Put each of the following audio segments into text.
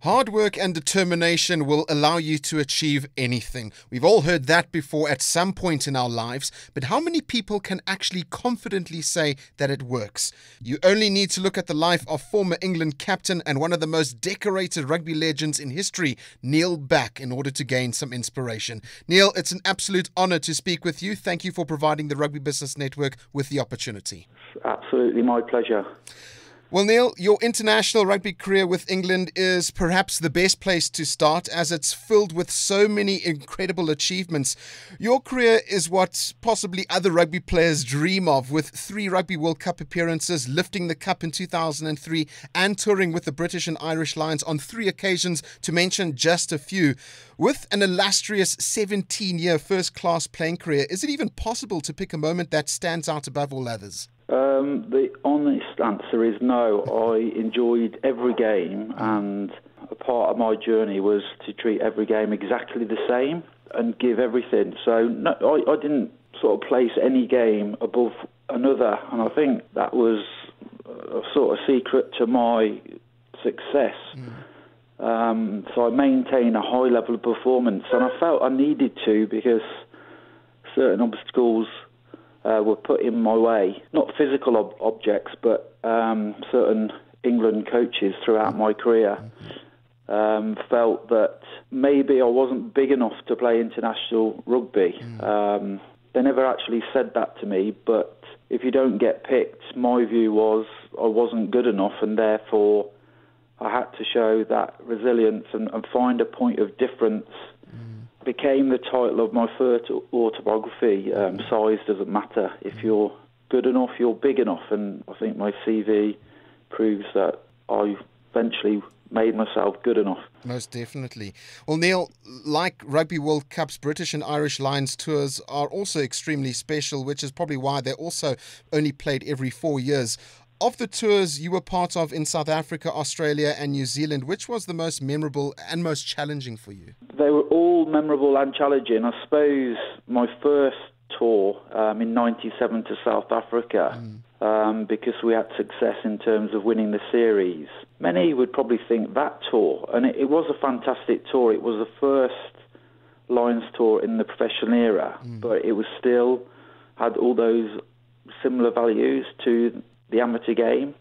Hard work and determination will allow you to achieve anything. We've all heard that before at some point in our lives, but how many people can actually confidently say that it works? You only need to look at the life of former England captain and one of the most decorated rugby legends in history, Neil Back, in order to gain some inspiration. Neil, it's an absolute honour to speak with you. Thank you for providing the Rugby Business Network with the opportunity. It's absolutely my pleasure. Well, Neil, your international rugby career with England is perhaps the best place to start, as it's filled with so many incredible achievements. Your career is what possibly other rugby players dream of, with 3 Rugby World Cup appearances, lifting the cup in 2003 and touring with the British and Irish Lions on 3 occasions, to mention just a few. With an illustrious 17-year first-class playing career, is it even possible to pick a moment that stands out above all others? The honest answer is no. I enjoyed every game, and a part of my journey was to treat every game exactly the same and give everything. So no, I didn't sort of place any game above another, and I think that was a sort of secret to my success. So I maintained a high level of performance, and I felt I needed to, because certain obstacles were put in my way. Not physical objects, but certain England coaches throughout my career felt that maybe I wasn't big enough to play international rugby. They never actually said that to me, but if you don't get picked, my view was I wasn't good enough, and therefore I had to show that resilience and find a point of difference. Became the title of my first autobiography. Size doesn't matter. If you're good enough, you're big enough, and I think my CV proves that I eventually made myself good enough. Most definitely. Well, Neil, like Rugby World Cups, British and Irish Lions tours are also extremely special, which is probably why they're also only played every 4 years. Of the tours you were part of in South Africa, Australia and New Zealand, which was the most memorable and most challenging for you? They were all memorable and challenging. I suppose my first tour in '97 to South Africa, because we had success in terms of winning the series. Many would probably think that tour, and it was a fantastic tour. It was the first Lions tour in the professional era, but it was still had all those similar values to the amateur game.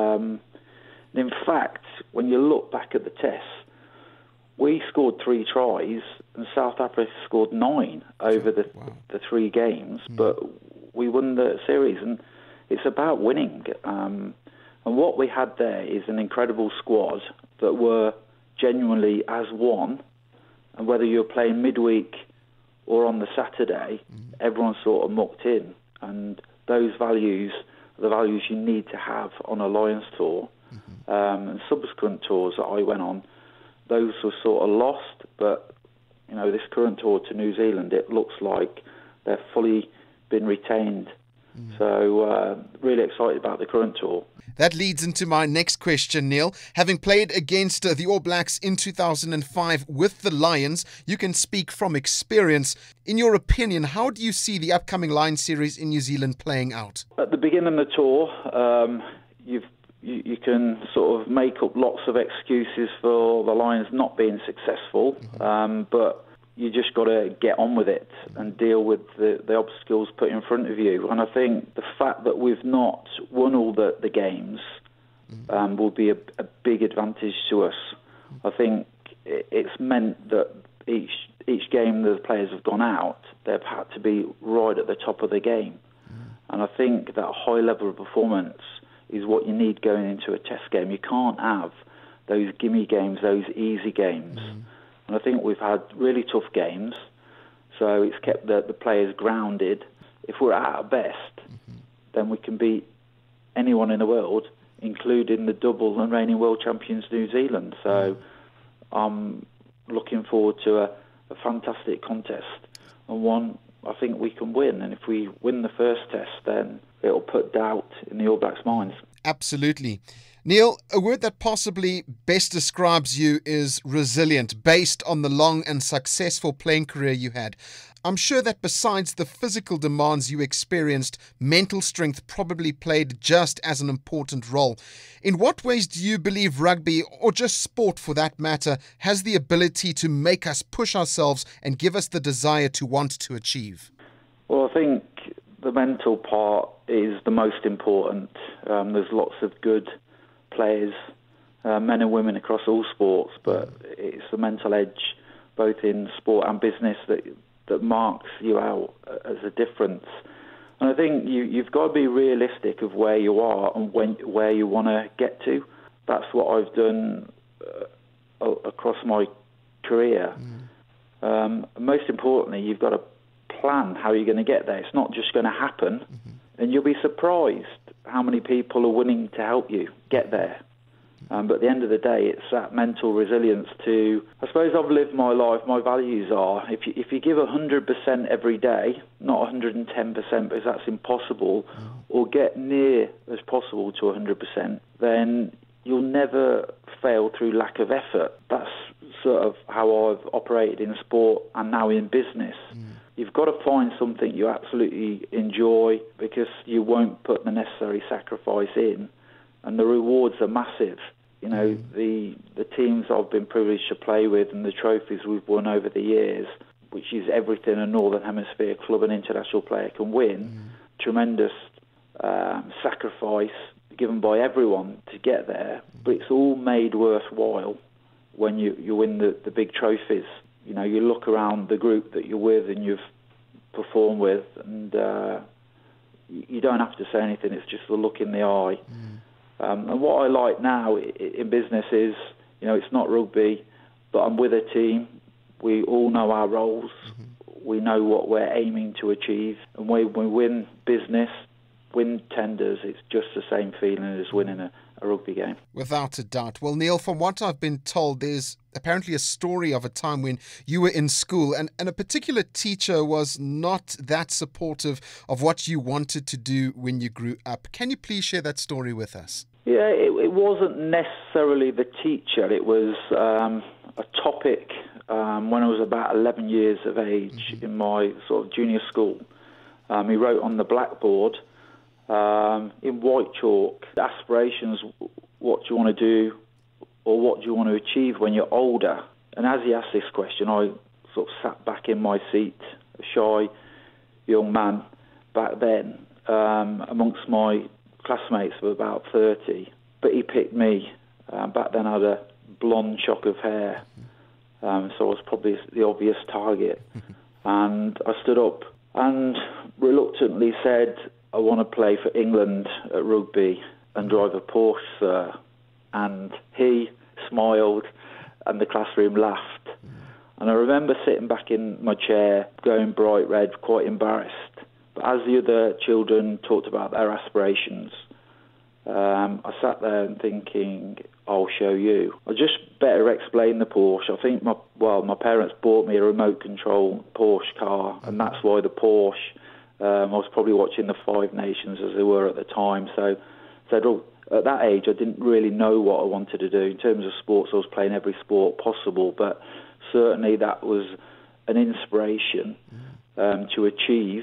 In fact, when you look back at the tests, we scored 3 tries and South Africa scored 9 over the 3 games, but we won the series, and it's about winning. And what we had there is an incredible squad that were genuinely as one, and whether you're playing midweek or on the Saturday, everyone sort of mucked in, and those values, the values you need to have on a Lions tour. And subsequent tours that I went on, those were sort of lost, but you know, this current tour to New Zealand, it looks like they've fully been retained. So really excited about the current tour. That leads into my next question, Neil. Having played against the All Blacks in 2005 with the Lions, you can speak from experience. In your opinion, how do you see the upcoming Lions series in New Zealand playing out? At the beginning of the tour, you can sort of make up lots of excuses for the Lions not being successful, but you just got to get on with it and deal with the obstacles put in front of you. And I think the fact that we've not won all the games will be a big advantage to us. I think it's meant that each game the players have gone out, they've had to be right at the top of the game. And I think that high level of performance is what you need going into a test game. You can't have those gimme games, those easy games. And I think we've had really tough games, so it's kept the players grounded. If we're at our best, then we can beat anyone in the world, including the double and reigning world champions New Zealand. So I'm looking forward to a fantastic contest, and one I think we can win. And if we win the first test, then it'll put doubt in the All Blacks' minds. Absolutely. Neil, a word that possibly best describes you is resilient, based on the long and successful playing career you had. I'm sure that besides the physical demands you experienced, mental strength probably played just as an important role. In what ways do you believe rugby, or just sport for that matter, has the ability to make us push ourselves and give us the desire to want to achieve? Well, I think the mental part is the most important. There's lots of good players, men and women across all sports, but it's the mental edge, both in sport and business, that marks you out as a difference. And I think you've got to be realistic of where you are and where you want to get to. That's what I've done across my career. Most importantly, you've got to plan how you're going to get there. It's not just going to happen, and you'll be surprised how many people are willing to help you get there. But at the end of the day, it's that mental resilience to, I suppose I've lived my life, my values are, if you give 100% every day, not 110% because that's impossible, or get near as possible to 100%, then you'll never fail through lack of effort. That's sort of how I've operated in sport and now in business. You've got to find something you absolutely enjoy, because you won't put the necessary sacrifice in, and the rewards are massive. You know, the teams I've been privileged to play with and the trophies we've won over the years, which is everything a Northern Hemisphere club and international player can win, tremendous sacrifice given by everyone to get there, but it's all made worthwhile when you win the big trophies. You know, you look around the group that you're with and you've performed with, and you don't have to say anything, it's just the look in the eye. And what I like now in business is, you know, it's not rugby, but I'm with a team. We all know our roles. We know what we're aiming to achieve. And when we win business, win tenders, it's just the same feeling as winning a rugby game. Without a doubt. Well, Neil, from what I've been told, there's apparently a story of a time when you were in school and a particular teacher was not that supportive of what you wanted to do when you grew up. Can you please share that story with us? Yeah, it wasn't necessarily the teacher. It was a topic when I was about 11 years of age in my sort of junior school. He wrote on the blackboard in white chalk, aspirations, what do you want to do or what do you want to achieve when you're older? And as he asked this question, I sort of sat back in my seat, a shy young man back then, amongst my classmates of about 30. But he picked me. Back then I had a blonde shock of hair, so I was probably the obvious target. And I stood up and reluctantly said, I want to play for England at rugby and drive a Porsche, sir. And he smiled and the classroom laughed. And I remember sitting back in my chair, going bright red, quite embarrassed. But as the other children talked about their aspirations, I sat there and thinking, I'll show you. I just better explain the Porsche. I think my parents bought me a remote control Porsche car, and that's why the Porsche. I was probably watching the Five Nations as they were at the time. So at that age, I didn't really know what I wanted to do. In terms of sports, I was playing every sport possible, but certainly that was an inspiration to achieve.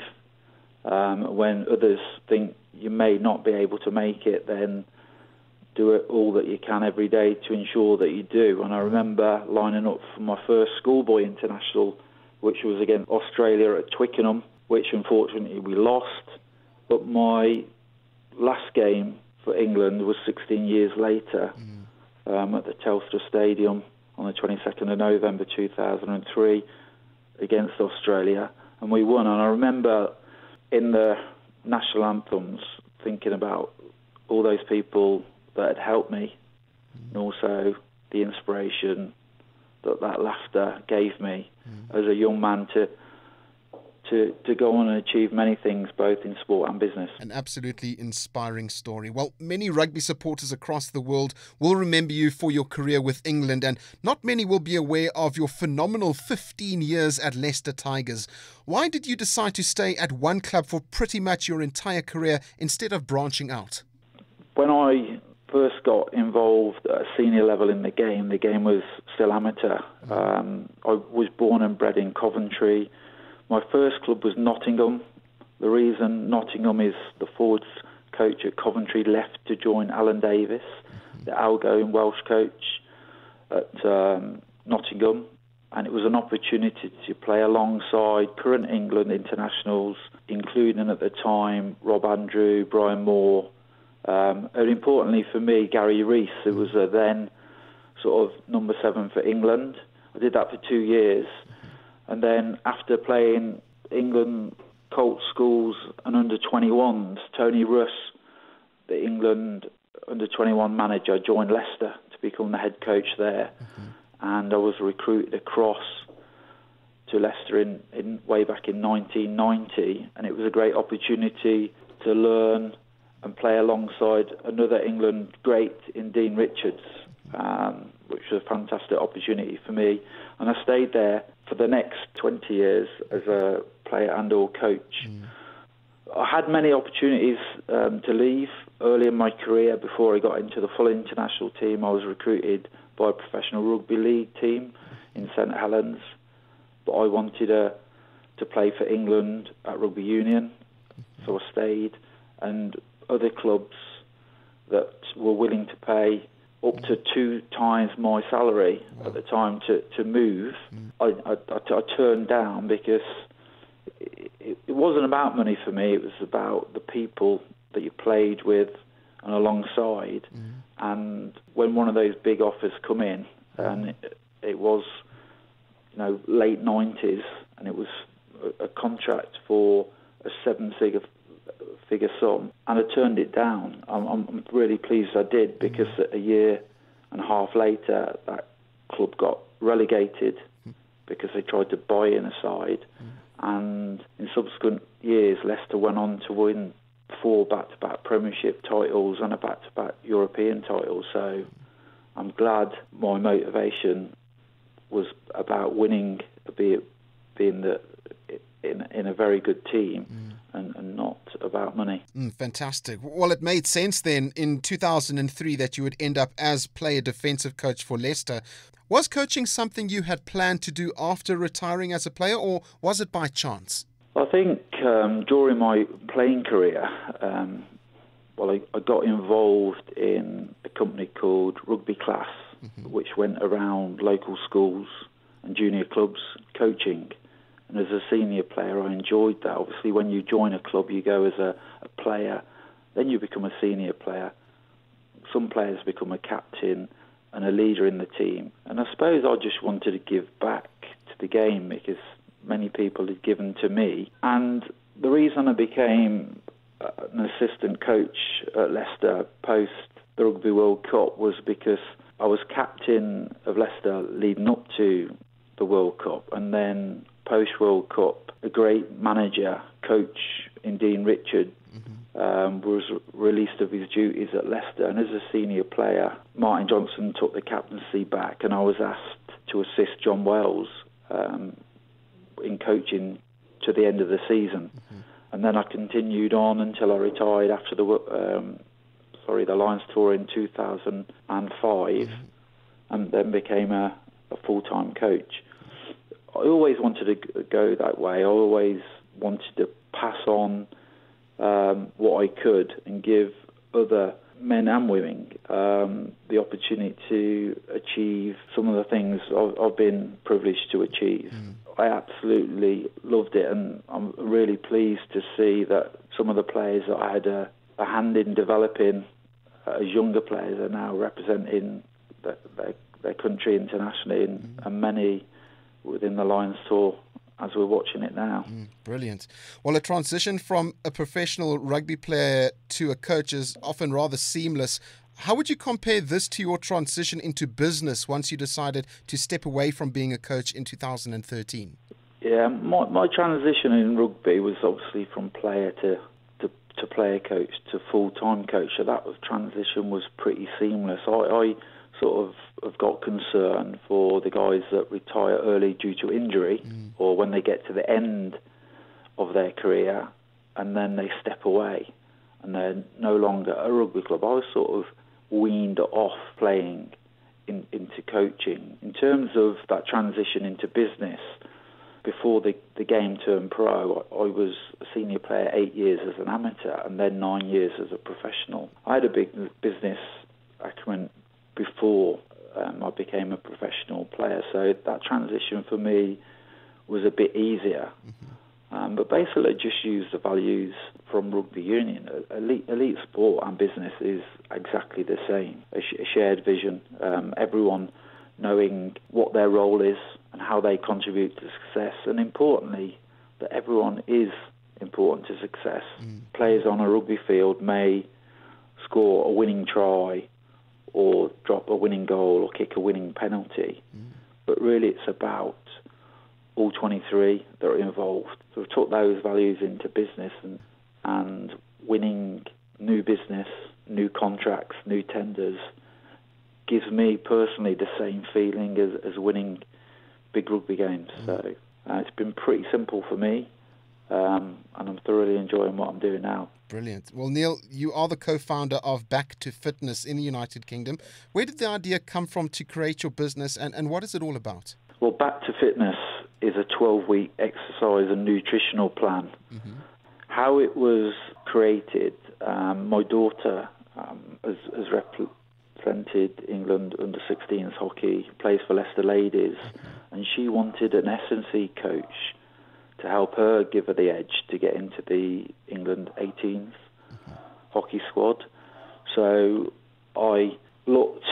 When others think you may not be able to make it, then do it all that you can every day to ensure that you do. And I remember lining up for my first schoolboy international, which was against Australia at Twickenham, which unfortunately we lost. But my last game for England was 16 years later at the Telstra Stadium on the 22nd of November 2003 against Australia, and we won. And I remember in the national anthems thinking about all those people that had helped me, and also the inspiration that laughter gave me as a young man to go on and achieve many things, both in sport and business. An absolutely inspiring story. Well, many rugby supporters across the world will remember you for your career with England, and not many will be aware of your phenomenal 15 years at Leicester Tigers. Why did you decide to stay at one club for pretty much your entire career instead of branching out? When I first got involved at a senior level in the game was still amateur. I was born and bred in Coventry. My first club was Nottingham. The reason Nottingham is the forwards coach at Coventry left to join Alan Davis, the outgoing Welsh coach at Nottingham, and it was an opportunity to play alongside current England internationals, including at the time Rob Andrew, Brian Moore, and importantly for me, Gary Rees, who was then sort of number 7 for England. I did that for 2 years, and then after playing England Colt schools and under-21s, Tony Russ, the England under-21 manager, joined Leicester to become the head coach there. And I was recruited across to Leicester in way back in 1990, and it was a great opportunity to learn and play alongside another England great in Dean Richards, which was a fantastic opportunity for me. And I stayed there for the next 20 years as a player and or coach. I had many opportunities to leave early in my career. Before I got into the full international team, I was recruited by a professional rugby league team in St Helens, but I wanted to play for England at rugby union, so I stayed. And other clubs that were willing to pay up to 2 times my salary at the time to move, I turned down because it wasn't about money for me. It was about the people that you played with and alongside. And when one of those big offers come in, and it was, late 90s, and it was a contract for a 7-figure sum, and I turned it down. I'm really pleased I did, because a year and a half later, that club got relegated because they tried to buy in a side. And in subsequent years, Leicester went on to win 4 back-to-back Premiership titles and a back-to-back European title. So I'm glad my motivation was about winning, being in a very good team, and not about money. Fantastic. Well, it made sense then in 2003 that you would end up as player defensive coach for Leicester. Was coaching something you had planned to do after retiring as a player, or was it by chance? I think during my playing career, I got involved in a company called Rugby Class, which went around local schools and junior clubs coaching. And as a senior player, I enjoyed that. Obviously, when you join a club, you go as a player, then you become a senior player. Some players become a captain and a leader in the team. And I suppose I just wanted to give back to the game because many people had given to me. And the reason I became an assistant coach at Leicester post the Rugby World Cup was because I was captain of Leicester leading up to the World Cup, and then post-World Cup, a great manager, coach in Dean Richards, was released of his duties at Leicester. And as a senior player, Martin Johnson took the captaincy back, and I was asked to assist John Wells in coaching to the end of the season. And then I continued on until I retired after the Lions tour in 2005, and then became a full-time coach. I always wanted to go that way. I always wanted to pass on what I could and give other men and women the opportunity to achieve some of the things I've been privileged to achieve. I absolutely loved it, and I'm really pleased to see that some of the players that I had a hand in developing as younger players are now representing their country internationally, and many within the Lions tour as we're watching it now. Brilliant. Well, a transition from a professional rugby player to a coach is often rather seamless. How would you compare this to your transition into business once you decided to step away from being a coach in 2013? Yeah, my transition in rugby was obviously from player to player coach to full-time coach. So that transition was pretty seamless. I sort of have got concern for the guys that retire early due to injury, or when they get to the end of their career and then they step away and they're no longer a rugby club. I was sort of weaned off playing into coaching. In terms of that transition into business, before the game turned pro, I was a senior player 8 years as an amateur and then 9 years as a professional. I had a big business acumen before I became a professional player, so that transition for me was a bit easier. But basically, I just used the values from rugby union. Elite sport and business is exactly the same. A shared vision, everyone knowing what their role is and how they contribute to success, and importantly, that everyone is important to success. Players on a rugby field may score a winning try or drop a winning goal or kick a winning penalty, but really it's about all 23 that are involved. So we've took those values into business, and winning new business, new contracts, new tenders gives me personally the same feeling as winning big rugby games. So it's been pretty simple for me, and I'm thoroughly enjoying what I'm doing now. Brilliant. Well, Neil, you are the co-founder of Back to Fitness in the United Kingdom. Where did the idea come from to create your business, and what is it all about? Well, Back to Fitness is a 12-week exercise and nutritional plan. How it was created, my daughter has represented England under 16s hockey, plays for Leicester Ladies, and she wanted an S&C coach to help her give her the edge to get into the England 18s hockey squad. So I looked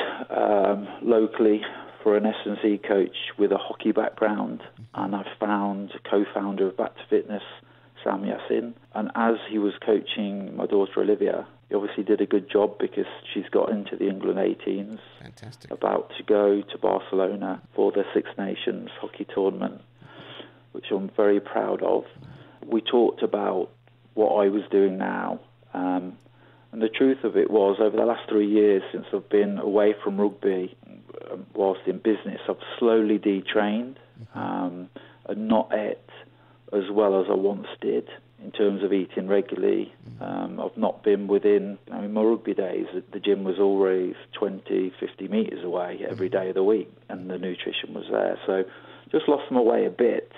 locally for an S&C coach with a hockey background, and I found a co-founder of Back to Fitness, Sam Yassin. And as he was coaching my daughter Olivia, he obviously did a good job because she's got into the England 18s. Fantastic. About to go to Barcelona for the Six Nations hockey tournament, which I'm very proud of. We talked about what I was doing now, and the truth of it was, over the last 3 years since I've been away from rugby, whilst in business, I've slowly detrained and not ate as well as I once did in terms of eating regularly. I've not been within, in my rugby days, the gym was always 20, 50 metres away every day of the week, and the nutrition was there. So just lost my way a bit.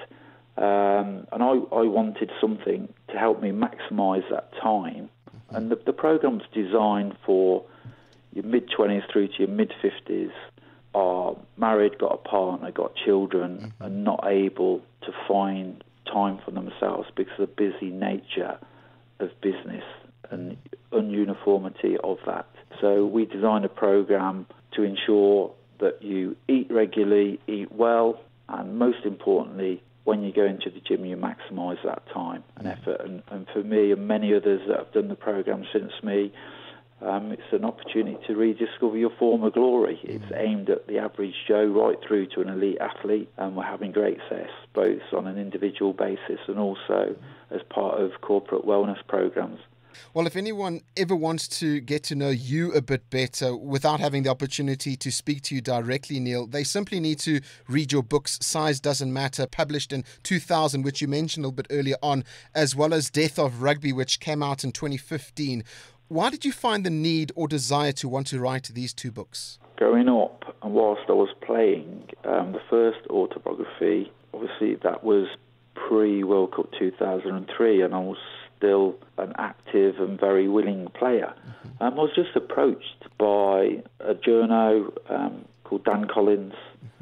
And I wanted something to help me maximise that time. And the programme's designed for your mid-20s through to your mid-50s, are married, got a partner, got children, and not able to find time for themselves because of the busy nature of business and ununiformity of that. So we designed a program to ensure that you eat regularly, eat well, and most importantly, when you go into the gym, you maximise that time and effort. And for me and many others that have done the program since me, it's an opportunity to rediscover your former glory. It's aimed at the average Joe right through to an elite athlete, and we're having great success both on an individual basis and also as part of corporate wellness programs. Well, if anyone ever wants to get to know you a bit better without having the opportunity to speak to you directly, Neil, they simply need to read your books, Size Doesn't Matter, published in 2000, which you mentioned a little bit earlier on, as well as Death of Rugby, which came out in 2015. Why did you find the need or desire to want to write these two books? Growing up, and whilst I was playing, the first autobiography, obviously that was pre-World Cup 2003, and I was still an active and very willing player. I was just approached by a journo called Dan Collins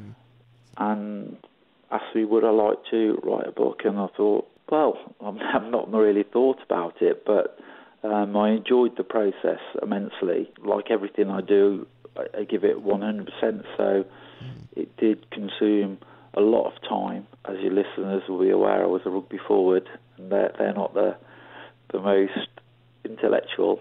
and asked me would I like to write a book, and I thought, well, I've not really thought about it, but I enjoyed the process immensely. Like everything I do, I give it 100%, so it did consume a lot of time. As your listeners will be aware, I was a rugby forward, and they're not the most intellectual.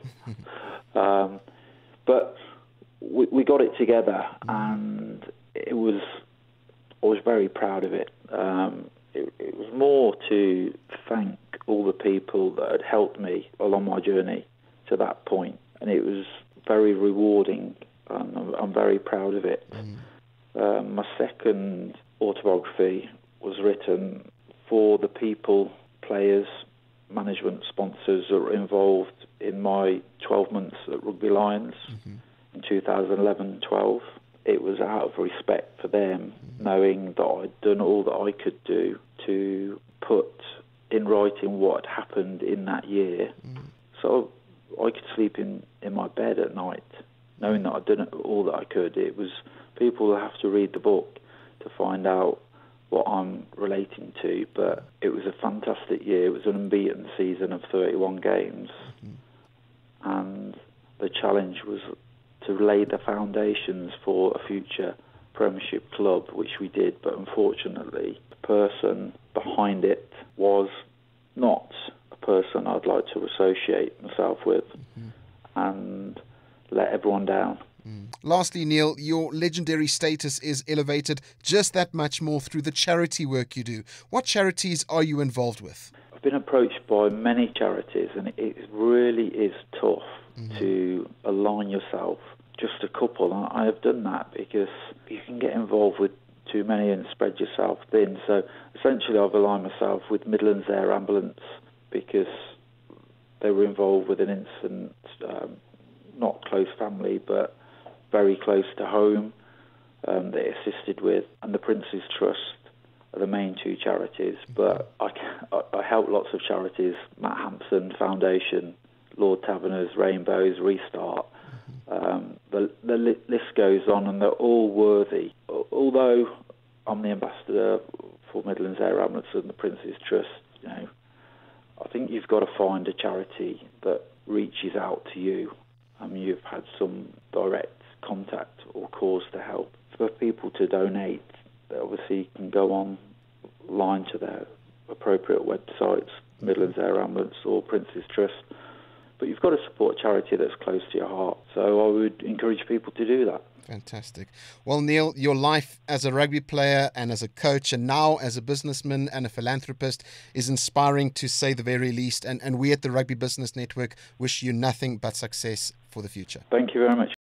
But we got it together, and I was very proud of it. It was more to thank all the people that had helped me along my journey to that point, and it was very rewarding, and I'm very proud of it. My second autobiography was written for the people, players, management, sponsors that were involved in my 12 months at Rugby Lions in 2011-12. It was out of respect for them, knowing that I'd done all that I could do to put in writing what had happened in that year. So I could sleep in my bed at night, knowing that I'd done all that I could. It was people have to read the book to find out what I'm relating to, but it was a fantastic year. It was an unbeaten season of 31 games, and the challenge was to lay the foundations for a future Premiership club, which we did, but unfortunately the person behind it was not a person I'd like to associate myself with, and let everyone down. Lastly, Neil, your legendary status is elevated just that much more through the charity work you do. What charities are you involved with? I've been approached by many charities, and it really is tough to align yourself. Just a couple, and I have done that because you can get involved with too many and spread yourself thin. So essentially I've aligned myself with Midlands Air Ambulance because they were involved with an incident, not close family, but very close to home, they assisted with, and the Prince's Trust are the main two charities. But I help lots of charities: Matt Hampson Foundation, Lord Taverners, Rainbows, Restart. The list goes on, and they're all worthy. Although I'm the ambassador for Midlands Air Ambulance and the Prince's Trust, I think you've got to find a charity that reaches out to you. You've had some direct contact or cause to help. For people to donate, they obviously can go online to their appropriate websites, Midlands Air Ambulance or Prince's Trust. But you've got to support a charity that's close to your heart. So I would encourage people to do that. Fantastic. Well, Neil, your life as a rugby player and as a coach and now as a businessman and a philanthropist is inspiring, to say the very least. And we at the Rugby Business Network wish you nothing but success for the future. Thank you very much.